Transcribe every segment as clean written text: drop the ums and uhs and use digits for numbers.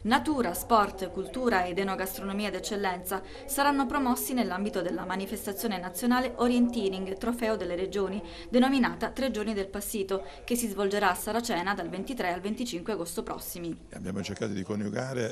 Natura, sport, cultura ed enogastronomia d'eccellenza saranno promossi nell'ambito della manifestazione nazionale Orienteering, Trofeo delle Regioni, denominata Tre Giorni del Passito, che si svolgerà a Saracena dal 23 al 25 agosto prossimi. Abbiamo cercato di coniugare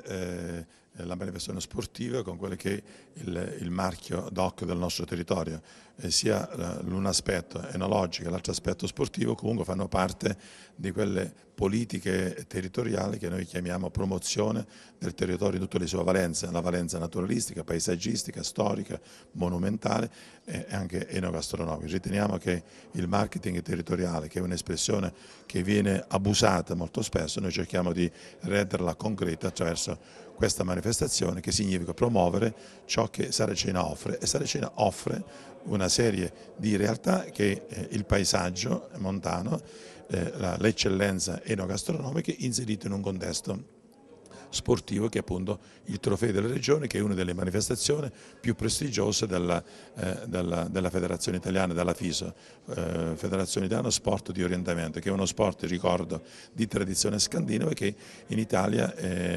la manifestazione sportiva con quello che è il marchio DOC del nostro territorio, sia l'un aspetto enologico e l'altro aspetto sportivo comunque fanno parte di quelle politiche territoriali che noi chiamiamo promozione del territorio in tutte le sue valenze, la valenza naturalistica, paesaggistica, storica, monumentale e anche enogastronomica. Riteniamo che il marketing territoriale, che è un'espressione che viene abusata molto spesso, noi cerchiamo di renderla concreta attraverso questa manifestazione, che significa promuovere ciò che Saracena offre, e Saracena offre una serie di realtà che il paesaggio montano, le eccellenze enogastronomiche inserite in un contesto sportivo che è appunto il Trofeo delle Regioni, che è una delle manifestazioni più prestigiose della Federazione Italiana, della FISO, Federazione Italiana Sport di Orientamento, che è uno sport, ricordo, di tradizione scandinava e che in Italia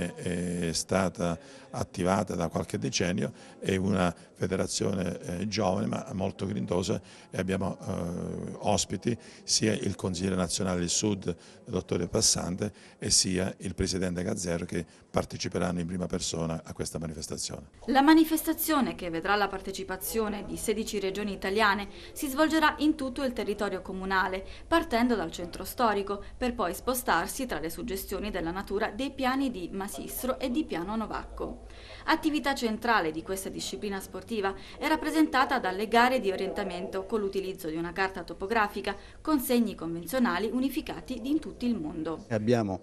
è stata attivata da qualche decennio, è una federazione giovane ma molto grintosa e abbiamo ospiti sia il consigliere nazionale del Sud, il dottore Passante, e sia il presidente Gazzero, che parteciperanno in prima persona a questa manifestazione. La manifestazione, che vedrà la partecipazione di 16 regioni italiane, si svolgerà in tutto il territorio comunale, partendo dal centro storico, per poi spostarsi tra le suggestioni della natura dei piani di Masistro e di Piano Novacco. Attività centrale di questa disciplina sportiva è rappresentata dalle gare di orientamento con l'utilizzo di una carta topografica con segni convenzionali unificati in tutto il mondo. Abbiamo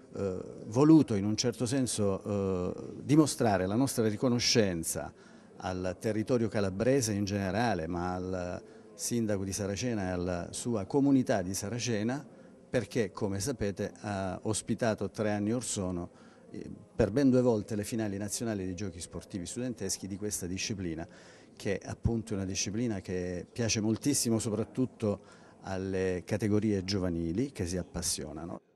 voluto in un certo senso dimostrare la nostra riconoscenza al territorio calabrese in generale, ma al sindaco di Saracena e alla sua comunità di Saracena, perché, come sapete, ha ospitato 3 anni or sono per ben 2 volte le finali nazionali dei giochi sportivi studenteschi di questa disciplina, che è appunto una disciplina che piace moltissimo soprattutto alle categorie giovanili che si appassionano.